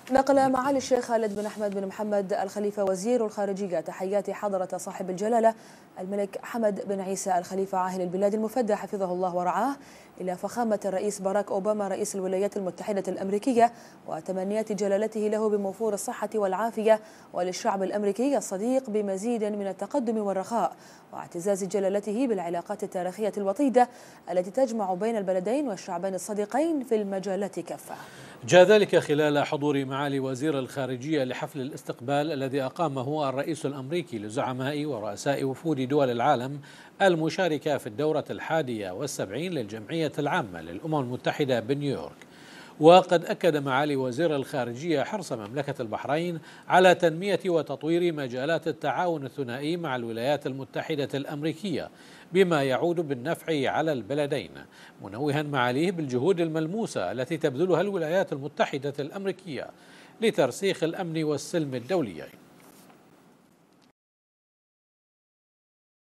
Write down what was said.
نقل معالي الشيخ خالد بن أحمد بن محمد الخليفة وزير الخارجية تحيات حضرة صاحب الجلالة الملك حمد بن عيسى الخليفة عاهل البلاد المفدى حفظه الله ورعاه إلى فخامة الرئيس باراك أوباما رئيس الولايات المتحدة الأمريكية، وتمنيات جلالته له بموفور الصحة والعافية، وللشعب الأمريكي الصديق بمزيد من التقدم والرخاء، واعتزاز جلالته بالعلاقات التاريخية الوطيدة التي تجمع بين البلدين والشعبين الصديقين في المجالات كافة. جاء ذلك خلال حضور معالي وزير الخارجية لحفل الاستقبال الذي أقامه الرئيس الأمريكي لزعماء ورؤساء وفود دول العالم المشاركة في الدورة 71 للجمعية العامة للأمم المتحدة بنيويورك. وقد أكد معالي وزير الخارجية حرص مملكة البحرين على تنمية وتطوير مجالات التعاون الثنائي مع الولايات المتحدة الأمريكية بما يعود بالنفع على البلدين، منوها معاليه بالجهود الملموسة التي تبذلها الولايات المتحدة الأمريكية لترسيخ الأمن والسلم الدوليين.